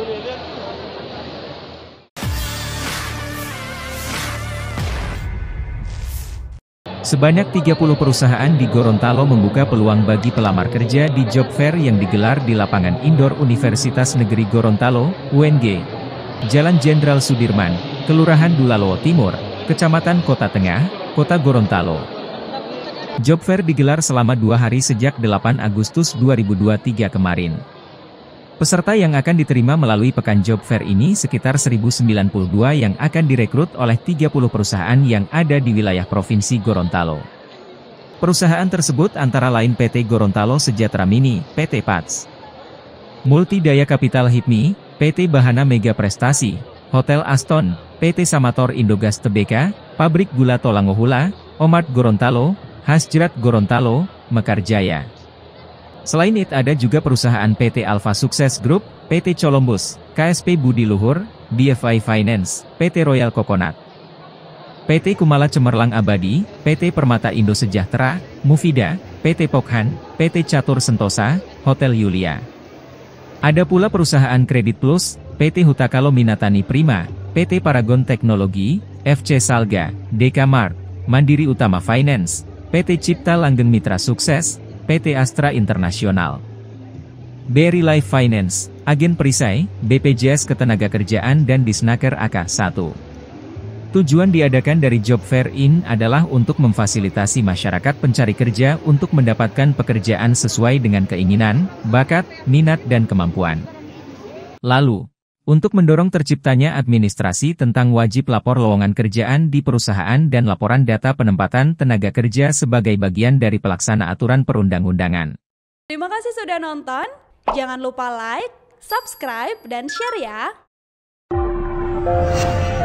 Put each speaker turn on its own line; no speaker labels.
Sebanyak 30 perusahaan di Gorontalo membuka peluang bagi pelamar kerja di job fair yang digelar di lapangan indoor Universitas Negeri Gorontalo, UNG. Jalan Jenderal Sudirman, Kelurahan Dulalo Timur, Kecamatan Kota Tengah, Kota Gorontalo. Job fair digelar selama 2 hari sejak 8 Agustus 2023 kemarin. Peserta yang akan diterima melalui pekan job fair ini sekitar 1092 yang akan direkrut oleh 30 perusahaan yang ada di wilayah Provinsi Gorontalo. Perusahaan tersebut antara lain PT Gorontalo Sejahtera Mini, PT PATS, Multidaya Kapital Hipmi, PT Bahana Mega Prestasi, Hotel Aston, PT Samator Indogas Tbk, Pabrik Gula Tolangohula, Omart Gorontalo, Hasjrat Gorontalo, Mekarjaya. Selain itu ada juga perusahaan PT Alpha Sukses Group, PT Columbus, KSP Budi Luhur, BFI Finance, PT Royal Coconut, PT Kumala Cemerlang Abadi, PT Permata Indo Sejahtera, Mufida, PT Pokhan, PT Catur Sentosa, Hotel Yulia. Ada pula perusahaan Kredit Plus, PT Hutakalo Minatani Prima, PT Paragon Teknologi, FC Salga, DK Mart, Mandiri Utama Finance, PT Cipta Langgeng Mitra Sukses, PT Astra Internasional, BRI Life Finance, Agen Perisai, BPJS Ketenagakerjaan dan Disnaker AK1. Tujuan diadakan dari Job Fair ini adalah untuk memfasilitasi masyarakat pencari kerja untuk mendapatkan pekerjaan sesuai dengan keinginan, bakat, minat dan kemampuan. Lalu, untuk mendorong terciptanya administrasi tentang wajib lapor lowongan kerjaan di perusahaan dan laporan data penempatan tenaga kerja sebagai bagian dari pelaksana aturan perundang-undangan.
Terima kasih sudah nonton, jangan lupa like, subscribe, dan share ya!